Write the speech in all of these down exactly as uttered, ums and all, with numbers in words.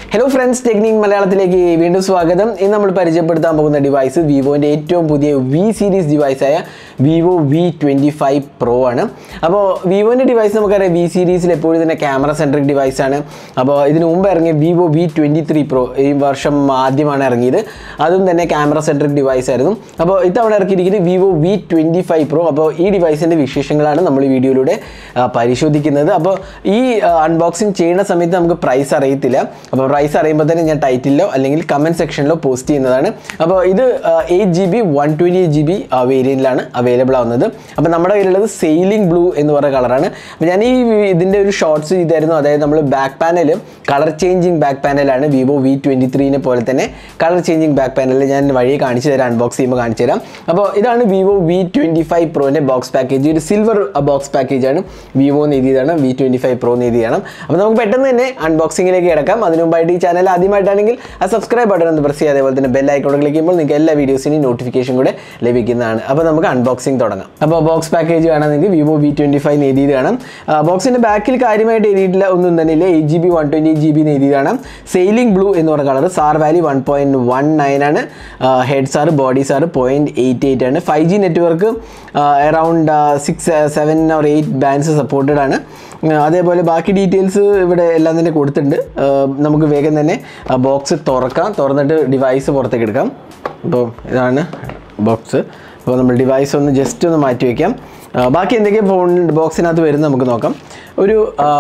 Hello friends, Technique Malayalamത്തിലേക്ക് വീണ്ടും സ്വാഗതം. ഇന്ന് നമ്മൾ പരിചയപ്പെടുത്താൻ പോകുന്ന ഡിവൈസ് വിവോന്റെ ഏറ്റവും പുതിയ V series device ആയ Vivo V twenty-five Pro ആണ്. അപ്പോൾ വിവോന്റെ ഡിവൈസ് നമുക്കറിയാം V സീരീസിൽ എപ്പോഴും തന്നെ ക്യാമറ സെൻട്രിക് ഡിവൈസ് ആണ്. അപ്പോൾ ഇതിനു മുമ്പ് ഇറങ്ങിയ Vivo V twenty-three Pro ഈ വർഷം ആദ്യമാണ് ഇറങ്ങിയത്. അതും തന്നെ ക്യാമറ സെൻട്രിക് ഡിവൈസ് ആയിരുന്നു. അപ്പോൾ ഇത്തവണ ഇറക്കിയിരിക്കുന്നത് Vivo V twenty-five Pro. അപ്പോൾ ഈ ഡിവൈസിന്റെ വിശേഷങ്ങളാണ് നമ്മൾ ഈ വീഡിയോയിലൂടെ പരിശോധിക്കുന്നത്. അപ്പോൾ ഈ അൺബോക്സിംഗ് ചെയ്യുന്ന സമയത്ത് നമുക്ക് പ്രൈസ് അറിയത്തില്ല. അപ്പോൾ പ്രൈസ് അറിയുമ്പോൾ തന്നെ ഞാൻ ടൈറ്റിലോ അല്ലെങ്കിൽ കമൻറ്റ് സെക്ഷനിലോ പോസ്റ്റ് ചെയ്യുന്നതാണ്. അപ്പോൾ ഇത് eight G B one twenty eight G B വേരിയൻറ്റിലാണ് അവൈലബിൾ ആവുന്നത്. അപ്പോൾ നമ്മുടെ കയ്യിലുള്ളത് സെയിലിംഗ് ബ്ലൂ എന്ന് പറയുന്ന കളറാണ്. അപ്പോൾ ഞാൻ ഈ ഇതിൻ്റെ ഒരു ഷോർട്സ് ചെയ്തായിരുന്നു. അതായത് നമ്മൾ back panel colour changing back പാനലാണ്. വിവോ വി ട്വൻറ്റി ത്രീനെ പോലെ തന്നെ കളർ ചേഞ്ചിങ് ബാക്ക് പാനൽ ഞാൻ വഴി കാണിച്ചു തരാം, അൺബോക്സ് ചെയ്യുമ്പോൾ കാണിച്ചു തരാം. അപ്പോൾ ഇതാണ് വിവോ വി ട്വൻറ്റി ഫൈവ് പ്രോൻ്റെ ബോക്സ് പാക്കേജ്. ഒരു സിൽവർ ബോക്സ് പാക്കേജാണ്. വിവോ എന്ന് എഴുതിയതാണ്, വി ട്വൻറ്റി ഫൈവ് പ്രോ എന്ന് എഴുതിയാണ്. അപ്പോൾ നമുക്ക് പെട്ടെന്ന് തന്നെ അൺബോക്സിങ്ങിലേക്ക് കിടക്കാം. അതിന് മുമ്പായിട്ട് ഈ ചാനൽ ആദ്യമായിട്ടാണെങ്കിൽ ആ സബ്സ്ക്രൈബ് ബട്ടൺ ഒന്ന് പ്രസ് ചെയ്യുക. അതേപോലെ തന്നെ ബെൽ ഐക്കൺ ക്ലിക്ക് ചെയ്യുമ്പോൾ നിങ്ങൾക്ക് എല്ലാ വീഡിയോസിനും നോട്ടിഫിക്കേഷൻ കൂടെ ലഭിക്കുന്നതാണ്. അപ്പോൾ നമുക്ക് അൺബോക്സിംഗ് തുടങ്ങാം. അപ്പോൾ ബോക്സ് പാക്കേജ് കാണാൻ നിങ്ങൾക്ക് വിവോ വി ട്വൻറ്റി ഫൈവ് എഴുതിയത് കാണാം. ബോക്സിൻ്റെ ബാക്കിൽ കാര്യമായിട്ട് എഴുതിയിട്ടില്ല, ഒന്നും തന്നെ ഇല്ല. Eight G B one twenty eight G B എഴുതിയത് കാണാം. സെയിലിംഗ് ബ്ലൂ എന്ന് പറഞ്ഞ colour. SAR value one point one nine ആണ്. Head SAR body SAR point eight eight ആണ്. Five G network around six seven or eight bands supported ആണ്. അതേപോലെ ബാക്കി details ഇവിടെ എല്ലാം തന്നെ കൊടുത്തിട്ടുണ്ട്. നമുക്ക് വേഗം തന്നെ ബോക്സ് തുറക്കാം. തുറന്നിട്ട് ഡിവൈസ് പുറത്തേക്ക് എടുക്കാം. അപ്പോൾ ഇതാണ് ബോക്സ്. അപ്പോൾ നമ്മൾ ഡിവൈസ് ഒന്ന് ജസ്റ്റ് ഒന്ന് മാറ്റി വയ്ക്കാം. ബാക്കി എന്തൊക്കെ ഫോൺ ബോക്സിനകത്ത് വരുന്നത് നമുക്ക് നോക്കാം. ഒരു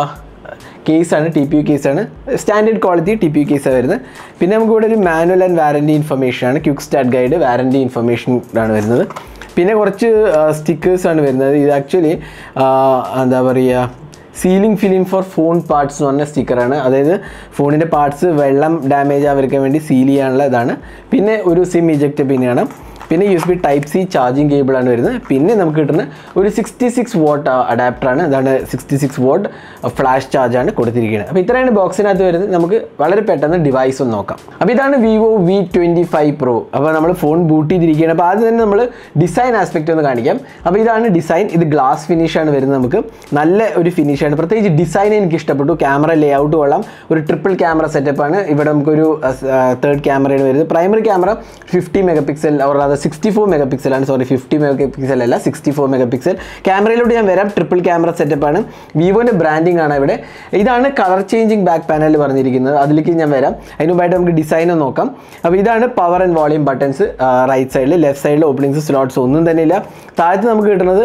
കേസാണ്, ടി പി യു കേസാണ്. Standard quality T P U കേസാണ് വരുന്നത്. പിന്നെ നമുക്ക് ഇവിടെ ഒരു മാനുവൽ ആൻഡ് വാറൻറ്റി ഇൻഫർമേഷനാണ്. Quick start guide, warranty information ആണ് വരുന്നത്. പിന്നെ കുറച്ച് സ്റ്റിക്കേഴ്സാണ് വരുന്നത്. ഇത് ആക്ച്വലി എന്താ പറയുക, sealing film for phone parts എന്ന് പറഞ്ഞ സ്റ്റിക്കറാണ്. അതായത് ഫോണിൻ്റെ പാർട്സ് വെള്ളം ഡാമേജ് ആവാതിരിക്കാൻ വേണ്ടി സീൽ ചെയ്യാനുള്ള ഇതാണ്. പിന്നെ ഒരു സിം ഇജക്റ്റ് പിന്നെയാണ്. പിന്നെ U S B type C charging കേബിളാണ് വരുന്നത്. പിന്നെ നമുക്ക് കിട്ടുന്ന ഒരു സിക്സ്റ്റി സിക്സ് വോട്ട് അഡാപ്റ്ററാണ്. അതാണ് സിക്സ്റ്റി സിക്സ് വോട്ട് ഫ്ലാഷ് ചാർജാണ് കൊടുത്തിരിക്കുന്നത്. അപ്പോൾ ഇത്രയാണ് ബോക്സിനകത്ത് വരുന്നത്. നമുക്ക് വളരെ പെട്ടെന്ന് ഡിവൈസ് ഒന്ന് നോക്കാം. അപ്പോൾ ഇതാണ് Vivo V twenty five pro. അപ്പോൾ നമ്മൾ ഫോൺ ബൂട്ട് ചെയ്തിരിക്കുകയാണ്. അപ്പോൾ ആദ്യം തന്നെ നമ്മൾ ഡിസൈൻ ആസ്പെക്റ്റ് ഒന്ന് കാണിക്കാം. അപ്പോൾ ഇതാണ് ഡിസൈൻ. ഇത് ഗ്ലാസ് ഫിനിഷാണ് വരുന്നത്. നമുക്ക് നല്ല ഒരു ഫിനിഷാണ്. പ്രത്യേകിച്ച് ഡിസൈൻ എനിക്ക് ഇഷ്ടപ്പെട്ടു. ക്യാമറ ലേ ഔട്ട് കൊള്ളാം. ഒരു ട്രിപ്പിൾ ക്യാമറ സെറ്റപ്പാണ്. ഇവിടെ നമുക്കൊരു തേർഡ് ക്യാമറയാണ് വരുന്നത്. Primary camera fifty mega pixel or അത് സിക്സ്റ്റി ഫോർ മെഗാ പിക്സലാണ്. സോറി, ഫിഫ്റ്റി മെഗാ പിക്സൽ അല്ല, സിക്സ്റ്റി ഫോർ മെഗാ പിക്സൽ. ക്യാമറയിലൂടെ ഞാൻ വരാം. ട്രിപ്പിൾ ക്യാമറ സെറ്റപ്പാണ്. വിവോൻ്റെ ബ്രാൻഡിങ് ആണ് ഇവിടെ. ഇതാണ് കളർ ചേഞ്ചിങ് ബാക്ക് പാനൽ പറഞ്ഞിരിക്കുന്നത്. അതിലേക്ക് ഞാൻ വരാം. അതിന് മുമ്പായിട്ട് നമുക്ക് ഡിസൈൻ നോക്കാം. അപ്പോൾ ഇതാണ് power and volume buttons right സൈഡിൽ. ലെഫ്റ്റ് സൈഡിൽ ഓപ്പണിങ്സ് സ്ലോട്ട്സ് ഒന്നും തന്നെ ഇല്ല. താഴത്ത് നമുക്ക് കിട്ടുന്നത്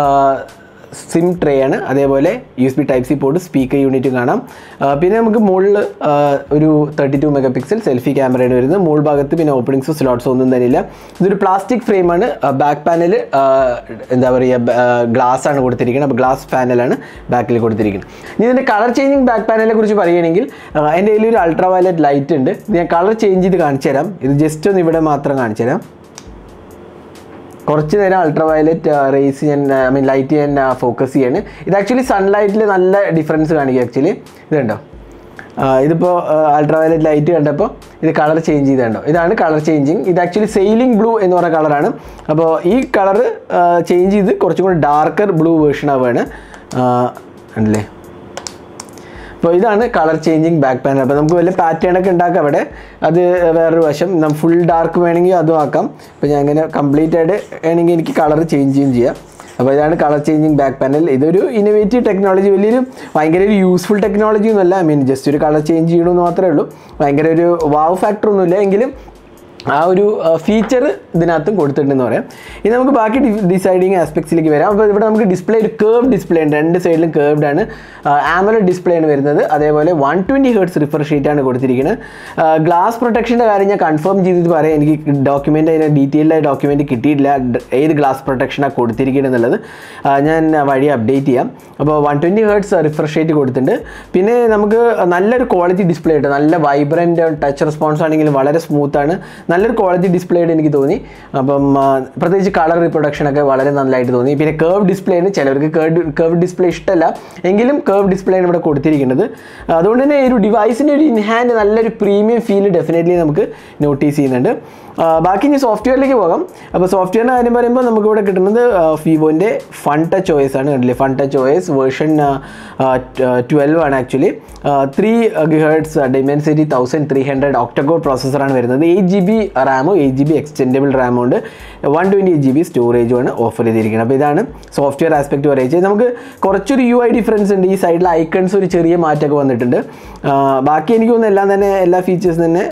സിം ട്രേ ആണ്. അതേപോലെ U S B type C port, speaker യൂണിറ്റും കാണാം. പിന്നെ നമുക്ക് മുകളിൽ ഒരു thirty two mega pixel selfie ക്യാമറയാണ് വരുന്നത്. മുകൾ ഭാഗത്ത് പിന്നെ ഓപ്പണിങ്സ് സ്ലോട്ട്സ് ഒന്നും തന്നെ ഇല്ല. ഇതൊരു പ്ലാസ്റ്റിക് ഫ്രെയിമാണ്. ബാക്ക് പാനൽ എന്താ പറയുക, ഗ്ലാസ് ആണ് കൊടുത്തിരിക്കുന്നത്. അപ്പോൾ ഗ്ലാസ് പാനലാണ് ബാക്കിൽ കൊടുത്തിരിക്കുന്നത്. ഇനി ഇതിൻ്റെ കളർ ചേഞ്ചിങ് ബാക്ക് പാനലിനെ കുറിച്ച് പറയുകയാണെങ്കിൽ എൻ്റെ കയ്യിൽ ഒരു അൾട്രാ വയലറ്റ് ലൈറ്റ് ഉണ്ട്. ഞാൻ കളർ ചേഞ്ച് ചെയ്ത് കാണിച്ചു തരാം. ഇത് ജസ്റ്റ് ഒന്ന് ഇവിടെ മാത്രം കാണിച്ചു തരാം. കുറച്ച് നേരം അൾട്രാ വയലറ്റ് റേസ് ഞാൻ ഐ മീൻ ലൈറ്റ് ഞാൻ ഫോക്കസ് ചെയ്യാണ്. ഇത് ആക്ച്വലി സൺലൈറ്റിൽ നല്ല ഡിഫറൻസ് കാണിക്കും. ആക്ച്വലി ഇത് കണ്ടോ, ഇതിപ്പോൾ അൾട്രാ വയലറ്റ് ലൈറ്റ് കണ്ടപ്പോൾ ഇത് കളർ ചേഞ്ച് ചെയ്തുണ്ടോ. ഇതാണ് കളർ ചേഞ്ചിങ്. ഇത് ആക്ച്വലി സെയിലിംഗ് ബ്ലൂ എന്ന് പറയുന്ന കളറാണ്. അപ്പോൾ ഈ കളർ ചേഞ്ച് ചെയ്ത് കുറച്ചും കൂടി ഡാർക്കർ ബ്ലൂ വേർഷൻ ആവുകയാണ്. ഉണ്ടല്ലേ. അപ്പോൾ ഇതാണ് കളർ ചേഞ്ചിങ് ബാക്ക് പാനൽ. അപ്പോൾ നമുക്ക് വലിയ പാറ്റേൺ ഒക്കെ ഉണ്ടാക്കാം അവിടെ. അത് വേറൊരു വശം. നമ്മൾ ഫുൾ ഡാർക്ക് വേണമെങ്കിൽ അതും ആക്കാം. അപ്പോൾ ഞാൻ അങ്ങനെ കംപ്ലീറ്റ് ആയിട്ട് വേണമെങ്കിൽ എനിക്ക് കളർ ചേഞ്ച് ചെയ്യും ചെയ്യാം. അപ്പോൾ ഇതാണ് കളർ ചേഞ്ചിങ് ബാക്ക് പാനൽ. ഇതൊരു ഇന്നോവേറ്റീവ് ടെക്നോളജി, വലിയൊരു ഭയങ്കര ഒരു യൂസ്ഫുൾ ടെക്നോളജി ഒന്നുമല്ല. ഐ മീൻ ജസ്റ്റ് ഒരു കളർ ചേഞ്ച് ചെയ്യണമെന്ന് മാത്രമേ ഉള്ളൂ. ഭയങ്കര ഒരു വാവ് ഫാക്ടർ ഒന്നുമില്ല. എങ്കിലും ആ ഒരു ഫീച്ചർ ഇതിനകത്തും കൊടുത്തിട്ടുണ്ടെന്ന് പറയാം. ഇനി നമുക്ക് ബാക്കി ഡിസൈഡിങ് ആസ്പെക്ട്സിലേക്ക് വരാം. അപ്പോൾ ഇവിടെ നമുക്ക് ഡിസ്പ്ലേ ഒരു കേർവ് ഡിസ്പ്ലേ ഉണ്ട്. രണ്ട് സൈഡിലും കേർവ്ഡ് ആണ്. ആമോലെഡ് ഡിസ്പ്ലേ ആണ് വരുന്നത്. അതേപോലെ one twenty hertz refresh rate ആണ് കൊടുത്തിരിക്കുന്നത്. ഗ്ലാസ് പ്രൊട്ടക്ഷൻ്റെ കാര്യം ഞാൻ കൺഫേം ചെയ്തിട്ട് പറയാം. എനിക്ക് ഡോക്യുമെൻ്റ് അതിന് ഡീറ്റെയിൽഡായ ഡോക്യുമെൻറ്റ് കിട്ടിയിട്ടില്ല, ഏത് ഗ്ലാസ് പ്രൊട്ടക്ഷനാണ് കൊടുത്തിരിക്കുന്നത് എന്നുള്ളത്. ഞാൻ വഴി അപ്ഡേറ്റ് ചെയ്യാം. അപ്പോൾ one twenty hertz refresh rate കൊടുത്തിട്ടുണ്ട്. പിന്നെ നമുക്ക് നല്ലൊരു ക്വാളിറ്റി ഡിസ്പ്ലേ ഉണ്ട്. നല്ല വൈബ്രൻറ്റ് ടച്ച് റെസ്പോൺസ് ആണെങ്കിലും വളരെ സ്മൂത്താണ്. നല്ലൊരു ക്വാളിറ്റി ഡിസ്പ്ലേ ആയിട്ട് എനിക്ക് തോന്നി. അപ്പം പ്രത്യേകിച്ച് കളർ റീപ്രൊഡക്ഷനൊക്കെ വളരെ നല്ലതായിട്ട് തോന്നി. പിന്നെ കേർവ് ഡിസ്പ്ലേ ആണ്. ചിലവർക്ക് കേർവ് കേർവ് ഡിസ്പ്ലേ ഇഷ്ടമല്ല, എങ്കിലും കേർവ് ഡിസ്പ്ലേ ആണ് ഇവിടെ കൊടുത്തിരിക്കുന്നത്. അതുകൊണ്ട് തന്നെ ഒരു ഡിവൈസിൻ്റെ ഒരു ഇൻ ഹാൻഡ് നല്ലൊരു പ്രീമിയം ഫീൽ ഡെഫിനറ്റ്ലി നമുക്ക് നോട്ടീസ് ചെയ്യുന്നുണ്ട്. ബാക്കി ഇനി സോഫ്റ്റ്വെയറിലേക്ക് പോകാം. അപ്പോൾ സോഫ്റ്റ്വെയറിൻ്റെ കാര്യം പറയുമ്പോൾ നമുക്കിവിടെ കിട്ടുന്നത് വിവോൻ്റെ ഫൺ ടച്ച് ഒ എസ് ആണ്. കണ്ടില്ലേ, fun touch O S version twelve ആണ് actually. Three gigahertz Dimensity thousand three hundred octacore പ്രോസസ്സറാണ് വരുന്നത്. എയ്റ്റ് ജി ബി റാമും എയ്റ്റ് ജി ബി എക്സ്റ്റെൻഡബിൾ റാമും ഉണ്ട്. One twenty eight G B സ്റ്റോറേജുമാണ് ഓഫർ ചെയ്തിരിക്കുന്നത്. അപ്പോൾ ഇതാണ് സോഫ്റ്റ്വെയർ ആസ്പെക്ട് പറയുന്നത്. നമുക്ക് കുറച്ചൊരു യു ഐ ഡിഫറൻസ് ഉണ്ട്. ഈ സൈഡിൽ ഐക്കൺസ് ഒരു ചെറിയ മാറ്റമൊക്കെ വന്നിട്ടുണ്ട്. ബാക്കി എനിക്ക് തോന്നുന്നു എല്ലാം തന്നെ എല്ലാ ഫീച്ചേഴ്സും തന്നെ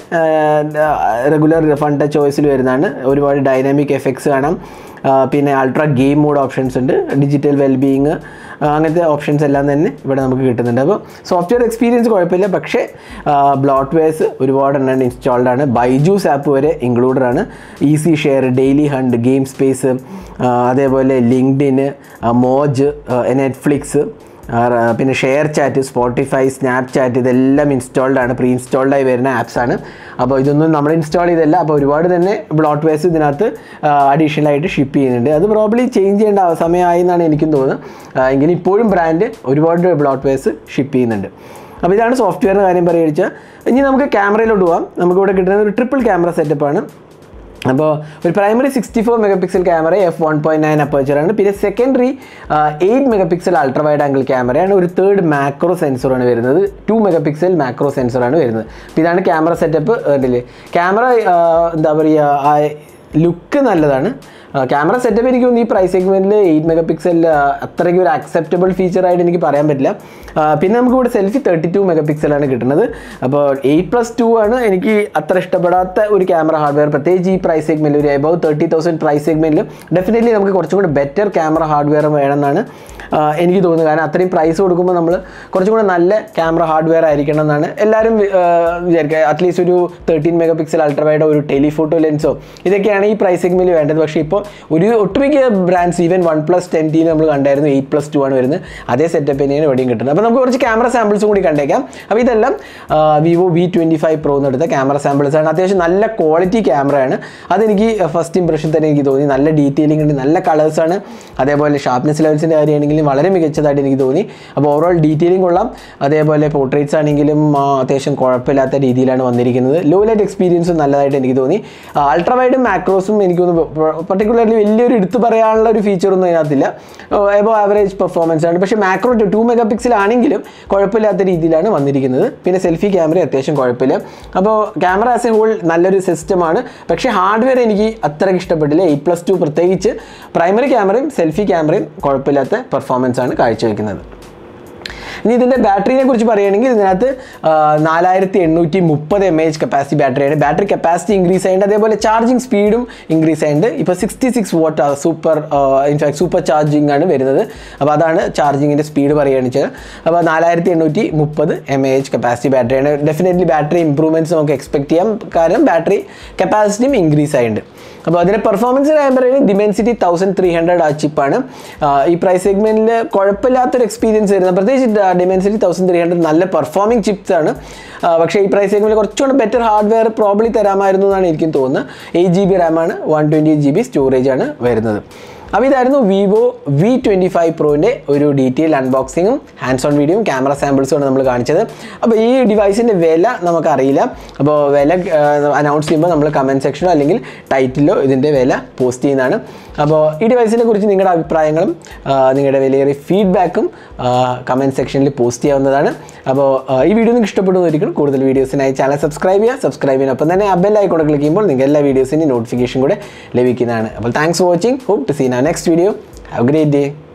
റെഗുലർ ഫൺ ടച്ച് ചോയ്സിൽ വരുന്നതാണ്. ഒരുപാട് ഡൈനാമിക് എഫക്ട്സ് കാണാം. പിന്നെ അൾട്രാ ഗെയിം മോഡ് ഓപ്ഷൻസ് ഉണ്ട്, ഡിജിറ്റൽ വെൽബീയിങ്, അങ്ങനത്തെ ഓപ്ഷൻസ് എല്ലാം തന്നെ ഇവിടെ നമുക്ക് കിട്ടുന്നുണ്ട്. അപ്പോൾ സോഫ്റ്റ്വെയർ എക്സ്പീരിയൻസ് കുഴപ്പമില്ല. പക്ഷേ ബ്ലോട്ട്വെയർസ് ഒരുപാട് എണ്ണം ഇൻസ്റ്റാൾഡ് ആണ്. ബൈജൂസ് ആപ്പ് വരെ ഇൻക്ലൂഡഡ് ആണ്. Easy share, Dailyhunt, game space, അതേപോലെ ലിങ്ക്ഡിൻ, മോജ്, നെറ്റ്ഫ്ലിക്സ്, പിന്നെ ഷെയർ ചാറ്റ്, സ്പോട്ടിഫൈ, സ്നാപ്ചാറ്റ് ഇതെല്ലാം ഇൻസ്റ്റാൾഡ് ആണ്. പ്രീ ഇൻസ്റ്റാൾഡായി വരുന്ന ആപ്സാണ്. അപ്പോൾ ഇതൊന്നും നമ്മൾ ഇൻസ്റ്റാൾ ചെയ്തല്ല. അപ്പോൾ ഒരുപാട് തന്നെ ബ്ലോട്ട്വെയർസ് ഇതിനകത്ത് അഡീഷണൽ ആയിട്ട് ഷിപ്പ് ചെയ്യുന്നുണ്ട്. അത് പ്രോബ്ലി ചേഞ്ച് ചെയ്യേണ്ട സമയമായി എന്നാണ് എനിക്കും തോന്നുന്നത്. എങ്കിലും ഇപ്പോഴും ബ്രാൻഡ് ഒരുപാട് ബ്ലോട്ട്വെയർസ് ഷിപ്പ് ചെയ്യുന്നുണ്ട്. അപ്പോൾ ഇതാണ് സോഫ്റ്റ്വെയറിൻ്റെ കാര്യം പറയുക. ഇനി നമുക്ക് ക്യാമറയിലോട്ട് പോകാം. നമുക്കിവിടെ കിട്ടുന്നത് ഒരു ട്രിപ്പിൾ ക്യാമറ സെറ്റപ്പാണ്. അപ്പോൾ ഒരു primary sixty four mega pixel camera, F one point nine അപ്പേച്ചറാണ്. പിന്നെ secondary eight mega pixel ultra wide angle ക്യാമറയാണ്. ഒരു തേർഡ് മാക്രോ സെൻസറാണ് വരുന്നത്. ടു മെഗാ പിക്സൽ മാക്രോ സെൻസറാണ് വരുന്നത്. അപ്പോൾ ഇതാണ് ക്യാമറ സെറ്റപ്പ്. കണ്ടില്ലേ, ക്യാമറ എന്താ പറയുക, ലുക്ക് നല്ലതാണ്. ക്യാമറ സെറ്റപ്പ് എനിക്ക് തോന്നുന്നു ഈ പ്രൈസ് സെഗ്മെൻറ്റിൽ എയ്റ്റ് മെഗാ പിക്സൽ അത്രയ്ക്ക് ഒരു അക്സെപ്റ്റബിൾ ഫീച്ചറായിട്ട് എനിക്ക് പറയാൻ പറ്റില്ല. പിന്നെ നമുക്ക് ഇവിടെ സെൽഫി തേർട്ടി ടു മെഗാ പിക്സലാണ് കിട്ടുന്നത്. അപ്പോൾ എയ്റ്റ് പ്ലസ് ടു ആണ് എനിക്ക് അത്ര ഇഷ്ടപ്പെടാത്ത ഒരു ക്യാമറ ഹാർഡ്വെയർ, പ്രത്യേകിച്ച് ഈ പ്രൈസ് സെഗ്മെൻറ്റിൽ. ഒരു എബവ് തേർട്ടി തൗസൻഡ് പ്രൈസ് സെഗ്മെൻറ്റിൽ ഡെഫിനറ്റ്ലി നമുക്ക് കുറച്ചും കൂടി ബെറ്റർ ക്യാമറ ഹാർഡ്വെയർ വേണമെന്നാണ് എനിക്ക് തോന്നുന്നത്. കാരണം അത്രയും പ്രൈസ് കൊടുക്കുമ്പോൾ നമ്മൾ കുറച്ചും കൂടെ നല്ല ക്യാമറ ഹാർഡ്വെയർ ആയിരിക്കണം എന്നാണ് എല്ലാവരും വിചാരിക്കുക. അറ്റ്ലീസ്റ്റ് ഒരു തേർട്ടീൻ മെഗാ പിക്സൽ അൾട്രാ വൈഡോ ഒരു ടെലിഫോട്ടോ ലെൻസോ ഇതൊക്കെയാണ് ഈ പ്രൈസ് സെഗ്മെൻറ്റിൽ വേണ്ടത്. പക്ഷേ ഇപ്പോൾ ഒരു ഒട്ടുമിക്ക brands, even OnePlus ten T നമ്മൾ കണ്ടായിരുന്നു, എയ്റ്റ് പ്ലസ് ടു ആണ് വരുന്നത്. അതേ സെറ്റപ്പ് തന്നെയാണ് ഇവിടെയും കിട്ടുന്നത്. അപ്പോൾ നമുക്ക് കുറച്ച് ക്യാമറ സാമ്പിൾസും കൂടി കണ്ടേക്കാം. അപ്പോൾ ഇതെല്ലാം Vivo V twenty five pro എന്നെടുത്ത ക്യാമറ സാമ്പിൾസ് ആണ്. അത്യാവശ്യം നല്ല ക്വാളിറ്റി ക്യാമറയാണ്. അതെനിക്ക് ഫസ്റ്റ് ഇംപ്രഷൻ തന്നെ എനിക്ക് തോന്നി. നല്ല ഡീറ്റെയിലിംഗ് ഉണ്ട്, നല്ല കളേഴ്സാണ്. അതേപോലെ ഷാർപ്നെസ് ലെവൽസിൻ്റെ കാര്യമാണെങ്കിലും വളരെ മികച്ചതായിട്ട് എനിക്ക് തോന്നി. അപ്പോൾ ഓവറോൾ ഡീറ്റെയിലിംഗ് കൊള്ളാം. അതേപോലെ പോർട്രേറ്റ്സ് ആണെങ്കിലും അത്യാവശ്യം കുഴപ്പമില്ലാത്ത രീതിയിലാണ് വന്നിരിക്കുന്നത്. ലോ ലൈറ്റ് എക്സ്പീരിയൻസും നല്ലതായിട്ട് എനിക്ക് തോന്നി. അൾട്രാ വൈഡും മാക്രോസും എനിക്ക് തോന്നുന്നു പർട്ടിക്കുലർലി വലിയൊരു എടുത്തു പറയാനുള്ള ഒരു ഫീച്ചറൊന്നും അതിനകത്തില്ല. എബോ ആവറേജ് പെർഫോമൻസ് ആണ്. പക്ഷേ മാക്രോ ടു മെഗാ പിക്സൽ ആണെങ്കിലും കുഴപ്പമില്ലാത്ത രീതിയിലാണ് വന്നിരിക്കുന്നത്. പിന്നെ സെൽഫി ക്യാമറ അത്യാവശ്യം കുഴപ്പമില്ല. അപ്പോൾ ക്യാമറ ആസ് എ ഹോൾ നല്ലൊരു സിസ്റ്റമാണ്. പക്ഷേ ഹാർഡ്വെയർ എനിക്ക് അത്രയ്ക്ക് ഇഷ്ടപ്പെട്ടില്ല. എയ്റ്റ് പ്ലസ് ടു പ്രത്യേകിച്ച് പ്രൈമറി ക്യാമറയും സെൽഫി ക്യാമറയും കുഴപ്പമില്ലാത്ത പെർഫോമൻസ് ആണ് കാഴ്ചവെക്കുന്നത്. ഇനി ഇതിൻ്റെ ബാറ്ററിനെ കുറിച്ച് പറയുകയാണെങ്കിൽ ഇതിനകത്ത് നാലായിരത്തി എണ്ണൂറ്റി മുപ്പത് എം എ എച്ച് കപ്പാസിറ്റി ബാറ്ററിയാണ്. ബാറ്ററി കപ്പാസിറ്റി ഇൻക്രീസ് ആയിട്ടുണ്ട്. അതേപോലെ ചാർജിങ് സ്പീഡും ഇൻക്രീസ് ആയിട്ടുണ്ട്. ഇപ്പോൾ sixty six watt super in fact super charging ആണ് വരുന്നത്. അപ്പോൾ അതാണ് ചാർജിങ്ങിൻ്റെ സ്പീഡ് പറയുകയാണെന്ന് വെച്ചാൽ. അപ്പോൾ നാലായിരത്തി എണ്ണൂറ്റി മുപ്പത് എം എ എച്ച് കപ്പാസിറ്റി ബാറ്ററിയാണ്. ഡെഫിനറ്റ്ലി ബാറ്ററി ഇമ്പ്രൂവ്മെൻറ്റ്സ് നമുക്ക് എക്സ്പെക്ട് ചെയ്യാം. കാരണം ബാറ്ററി കപ്പാസിറ്റിയും ഇൻക്രീസ് ആയിട്ടുണ്ട്. അപ്പോൾ അതിൻ്റെ പെർഫോമൻസ് കാര്യം പറയുന്നത് ഡിമെൻസിറ്റി തൗസൻഡ് ത്രീ ഹൺഡ്രഡ് ആ ചിപ്പാണ്. ഈ പ്രൈസ് സെഗ്മെൻറ്റിൽ കുഴപ്പമില്ലാത്തൊരു എക്സ്പീരിയൻസ് വരുന്നത്. പ്രത്യേകിച്ച് ഡിമെൻസിറ്റി തൗസൻഡ് ത്രീ ഹൺഡ്രഡ് നല്ല പെർഫോമിംഗ് ചിപ്സ് ആണ്. പക്ഷേ ഈ പ്രൈസ് സെഗ്മെൻറ്റിൽ കുറച്ചുകൂടെ ബെറ്റർ ഹാർഡ്വെയർ പ്രോബ്ലി തരാമായിരുന്നു എന്നാണ് എനിക്കും തോന്നുന്നത്. എയ്റ്റ് ജി ബി റാമാണ്, one twenty eight G B storage ആണ് വരുന്നത്. അപ്പോൾ ഇതായിരുന്നു വിവോ വി ട്വൻറ്റി ഫൈവ് പ്രോൻ്റെ ഒരു ഡീറ്റെയിൽ അൺബോക്സിങ്ങും ഹാൻഡ്സ് ഓൺ വീഡിയോയും ക്യാമറ സാമ്പിൾസുമാണ് നമ്മൾ കാണിച്ചത്. അപ്പോൾ ഈ ഡിവൈസിൻ്റെ വില നമുക്കറിയില്ല. അപ്പോൾ വില അനൗൺസ് ചെയ്യുമ്പോൾ നമ്മൾ കമൻറ്റ് സെക്ഷനോ അല്ലെങ്കിൽ ടൈറ്റിലോ ഇതിൻ്റെ വില പോസ്റ്റ് ചെയ്യുന്നതാണ്. അപ്പോൾ ഈ ഡിവൈസിനെ കുറിച്ച് നിങ്ങളുടെ അഭിപ്രായങ്ങളും നിങ്ങളുടെ വിലയേറിയ ഫീഡ്ബാക്കും കമൻറ്റ് സെക്ഷനിൽ പോസ്റ്റ് ചെയ്യാവുന്നതാണ്. അപ്പോൾ ഈ വീഡിയോ നിങ്ങൾക്ക് ഇഷ്ടപ്പെടുന്നതായിരിക്കും. കൂടുതൽ വീഡിയോസിനായി ചാനൽ സബ്സ്ക്രൈബ് ചെയ്യുക. സബ്സ്ക്രൈബ് ചെയ്യുന്ന ഒപ്പം തന്നെ ആ ബെൽ ഐക്കൺ ക്ലിക്ക് ചെയ്യുമ്പോൾ നിങ്ങൾക്ക് എല്ലാ വീഡിയോസിൻ്റെയും നോട്ടിഫിക്കേഷൻ കൂടെ ലഭിക്കുന്നതാണ്. അപ്പോൾ thanks for watching. Hope to see in our next video. Have a great day.